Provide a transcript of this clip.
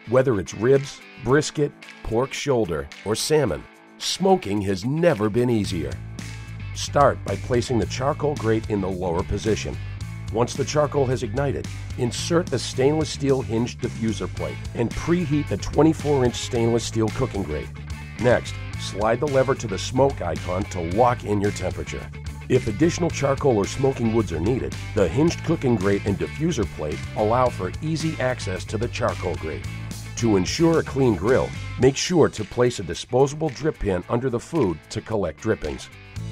Whether it's ribs, brisket, pork shoulder, or salmon, smoking has never been easier. Start by placing the charcoal grate in the lower position. Once the charcoal has ignited, insert the stainless steel hinged diffuser plate and preheat the 24-inch stainless steel cooking grate. Next, slide the lever to the smoke icon to lock in your temperature. If additional charcoal or smoking woods are needed, the hinged cooking grate and diffuser plate allow for easy access to the charcoal grate. To ensure a clean grill, make sure to place a disposable drip pan under the food to collect drippings.